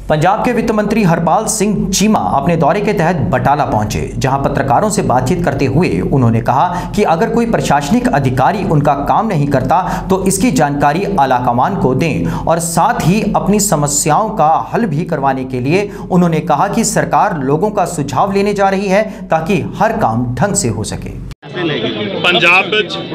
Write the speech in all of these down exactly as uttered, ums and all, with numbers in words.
पंजाब के वित्त मंत्री हरपाल सिंह चीमा अपने दौरे के तहत बटाला पहुंचे, जहां पत्रकारों से बातचीत करते हुए उन्होंने कहा कि अगर कोई प्रशासनिक अधिकारी उनका काम नहीं करता तो इसकी जानकारी आलाकमान को दें और साथ ही अपनी समस्याओं का हल भी करवाने के लिए उन्होंने कहा कि सरकार लोगों का सुझाव लेने जा रही है ताकि हर काम ढंग से हो सके। पंजाब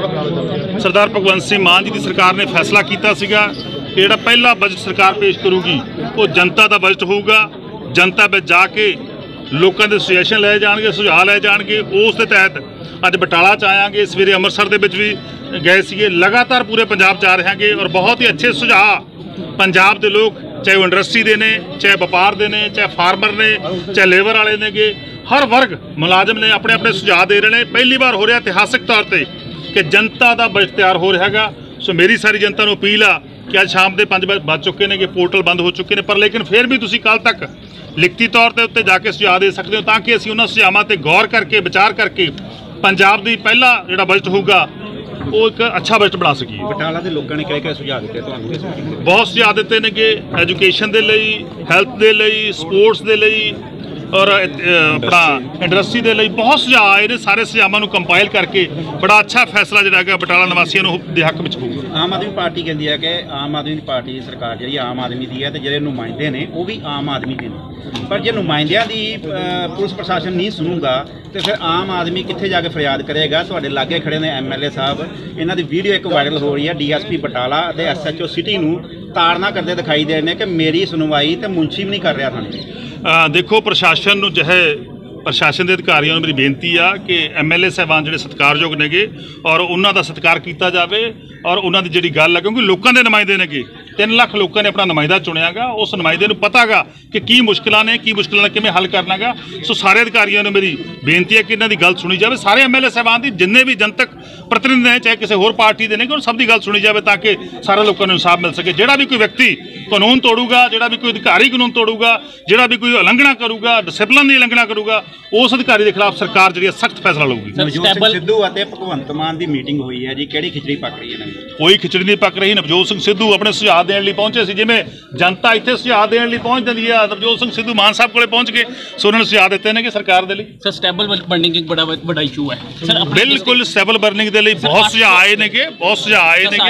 सरदार भगवंत सिंह मान जी की सरकार ने फैसला किया सीगा कि जिहड़ा पहला बजट सरकार पेश करूगी वो जनता का बजट होगा। जनता में जाके लोगों के सुजैशन लै जाएंगे, सुझाव लै जाएंगे। उस दे तहत अज बटाला च आयाँगे, सवेरे अमृतसर दे विच भी गए सीगे, लगातार पूरे पंजाब जा रहे हैं और बहुत ही अच्छे सुझाव पंजाब के लोग, चाहे वो इंडस्ट्री के ने, चाहे व्यापार के ने, चाहे फार्मर ने, चाहे लेबर वाले ने, हर वर्ग मुलाजम ने अपने अपने सुझाव दे रहे हैं। पहली बार हो रहा इतिहासिक तौर पर कि जनता का बजट तैयार हो रहा है। सो मेरी सारी जनता को अपील आ कि अज शाम के पाँच बज चुके हैं, पोर्टल बंद हो चुके हैं, पर लेकिन फिर भी तुसीं कल तक लिखती तौर पर उत्ते जाके सुझाव दे सकते हो ताकि असीं उन्हां सुझावां ते गौर करके विचार करके पंजाब दी पहला जिहड़ा बजट होगा वो एक अच्छा बजट बना सकीए। बटाला के लोगों ने किहड़े-किहड़े सुझाव दिते तुहानूं? बहुत सुझाव दिते ने कि एजुकेशन के लिए, हैल्थ के लिए, स्पोर्ट्स के लिए और अपना इंडस्ट्री के लिए बहुत सुझाव आए ने। सारे सुझावों को कंपाइल करके बड़ा अच्छा फैसला जिहड़ा है बटाला निवासियों के हक में होगा। आम आदमी पार्टी कहती है कि आम आदमी पार्टी सरकार जी आम आदमी की है तो जो नुमाइंदे ने वो भी आम आदमी के ने, पर जो नुमाइंदियां की पुलिस प्रशासन नहीं सुनूगा तो फिर आम आदमी कित्थे जाके फरियाद करेगा। तुहाडे लागे खड़े ने एम एल ए साहब, इन्हां दी वीडियो एक वायरल हो रही है। डी एस पी बटाला ते एस एच ओ सिटी नूं ताड़ना करते दिखाई दे रहे हैं कि मेरी सुनवाई तो मुंशी भी नहीं कर रहा थाने। आ, देखो प्रशासन नूं जो है प्रशासन के अधिकारियों मेरी बेनती आ कि एम एल ए साहबान जो सत्कारयोग ने और उन्हों का सत्कार किया जाए और उन्होंने जी गल है, क्योंकि लोगों के नुमाइंदे ने तीन लाख लोगों ने अपना नुमाइंदा चुनिया गा। उस नुमाइंदे को पता गा कि की मुश्किल ने की मुश्किल किमें हल करना गा। सो सारे अधिकारियों ने मेरी बेनती है कि इन्हों की गल सुनी जाए। सारे एम एल ए साहबान की जिन्हें भी जनतक प्रतिनिधि हैं चाहे किसी होर पार्टी के ने सब की गल सुनी जाए ताकि सारे लोगों को इंसाफ मिल सके। जोड़ा भी कोई व्यक्ति कानून तोड़ूगा, जोड़ा भी कोई अधिकारी कानून तोड़ूगा, जोड़ा भी कोई उलंघना करूगा, डिसिपलिन की उलंघना करूगा, उस अधिकारी के खिलाफ सरकार जी सख्त फैसला लूगी। सिद्धू और भगवंत मान की मीटिंग हुई है जी, किहड़ी खिचड़ी पक रही है? कोई खिचड़ी नहीं पक रही। नवजोत सिंह सिद्धू अपने सुझाव देने लिए पहुंचे सी, जिमें जनता इतने सुझाव देने लिए पहुंच जाती है। नवजोत सिंह सिद्धू मान साहब को पहुंच गए, सो उन्होंने सुझाव दिते हैं कि सरकार के लिए सर स्टेबल बर्निंग एक बड़ा बड़ा इशू है सर। बिल्कुल स्टेबल बर्निंग के लिए बहुत सुझाव आए ने, बहुत सुझाव आए ने।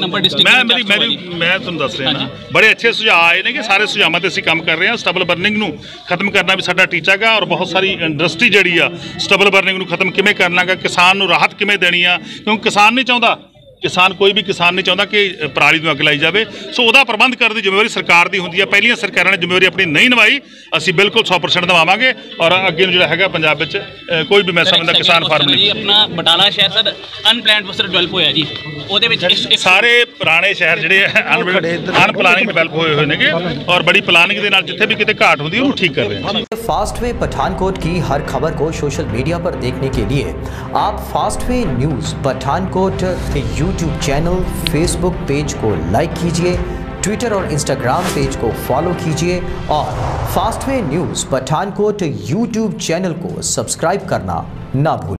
मैं मेरी मेरी मैं तुहानूं दस रहा ना, बड़े अच्छे सुझाव आए ने। सारे सुझावों से असीं काम कर रहे हैं। स्टेबल बर्निंग नूं खत्म करना भी साडा टीचा गा और बहुत सारी इंडस्ट्री जिहड़ी आ स्टेबल बर्निंग नूं खत्म किवें करना गा, किसान नूं राहत किवें देनी आ, क्योंकि किसान नहीं चाहता, किसान कोई भी किसान नहीं चाहता कि पराली में अग लाई जाए। सो वह प्रबंध करने की जिम्मेवारी सरकार की होंगी है। पहलियां सरकारों ने जिम्मेवारी अपनी नहीं निभाई, असीं बिल्कुल सौ परसेंट निभावांगे और अगे जो है पंजाब में कोई भी मैं समझदा किसान फार्म नहीं। अपना बटाला शहर सर अनप्लानड सर डिवेलप होया जी, ਉਹਦੇ ਵਿੱਚ सारे पुराने शहर ਜਿਹੜੇ अनप्लानिंग डिवेलप होए हुए ने और बड़ी प्लानिंग के नाल जिथे भी किते घाट होंदी है ठीक कर रहे हैं। फास्ट वे पठानकोट की हर खबर को सोशल मीडिया पर देखने के लिए आप fast way news Pathankot YouTube channel, Facebook page को लाइक कीजिए, ट्विटर और इंस्टाग्राम पेज को फॉलो कीजिए और fast way news Pathankot YouTube channel को सब्सक्राइब करना ना भूलें।